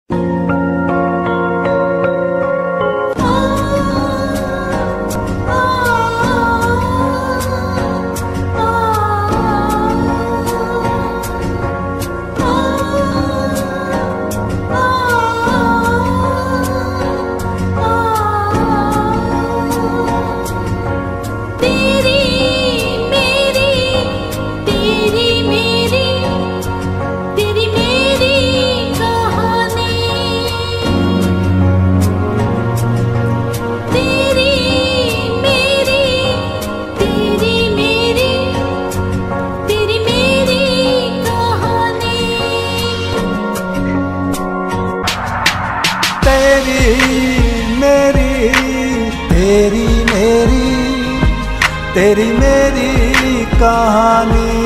तेरी मेरी कहानी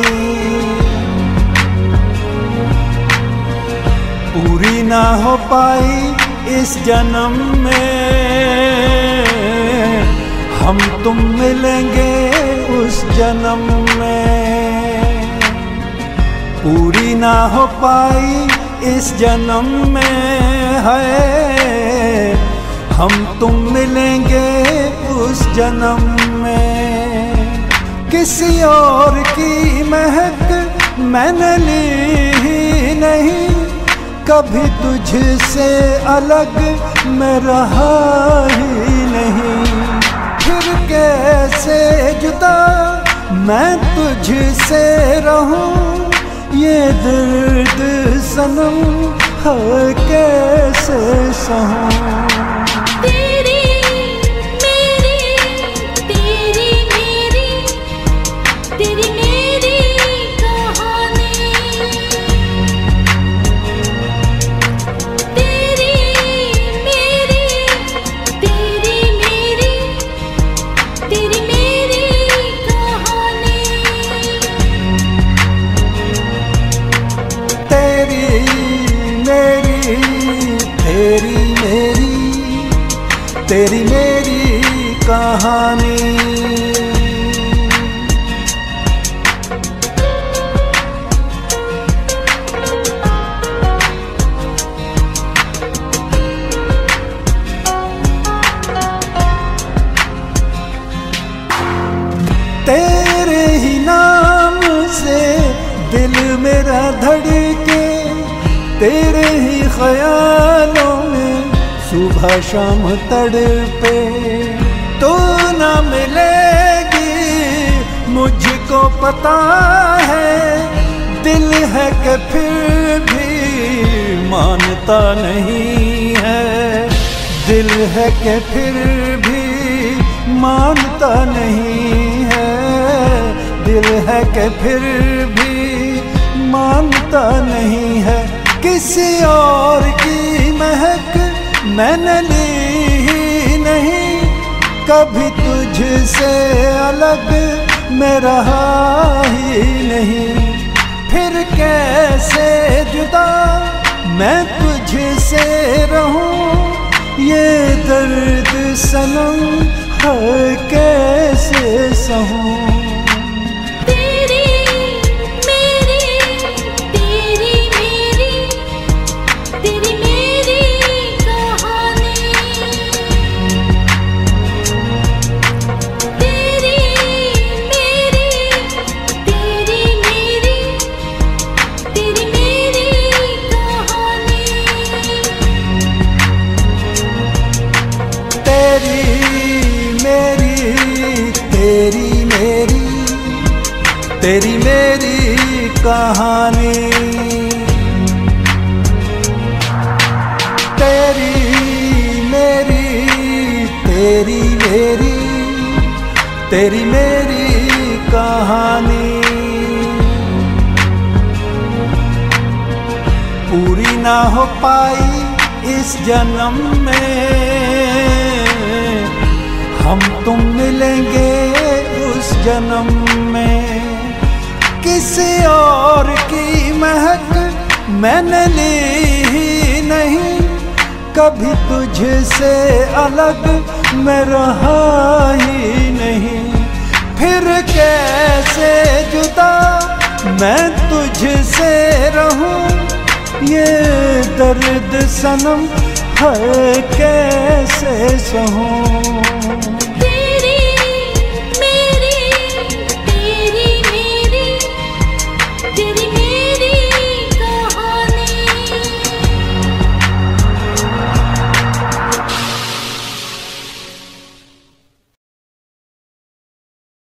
पूरी ना हो पाई इस जन्म में, हम तुम मिलेंगे उस जन्म में। पूरी ना हो पाई इस जन्म में है, हम तुम मिलेंगे उस जन्म में। किसी और की महक मैंने ली ही नहीं, कभी तुझसे अलग मैं रहा ही नहीं। फिर कैसे जुदा मैं तुझसे रहूं, ये दर्द सनम है कैसे सहूं। तेरी मेरी कहानी। तेरे ही नाम से दिल मेरा धड़के, तेरे ही ख्यालों में सुबह शाम तड़पे। तो न मिलेगी मुझको पता है, दिल है कि फिर भी मानता नहीं है। दिल है कि फिर भी मानता नहीं है। दिल है कि फिर भी मानता नहीं है। किसी और की महक मैंने ली ही नहीं, कभी तुझसे अलग मैं रहा ही नहीं। फिर कैसे जुदा मैं तुझसे रहूं, ये दर्द सनम है कैसे सहूं। तेरी मेरी कहानी। तेरी मेरी तेरी मेरी तेरी मेरी कहानी पूरी ना हो पाई इस जन्म में, हम तुम मिलेंगे उस जन्म में। किसी और की महक मैंने ली ही नहीं, कभी तुझसे अलग मैं रहा ही नहीं। फिर कैसे जुदा मैं तुझसे रहूं, ये दर्द सनम हर कैसे सहूं।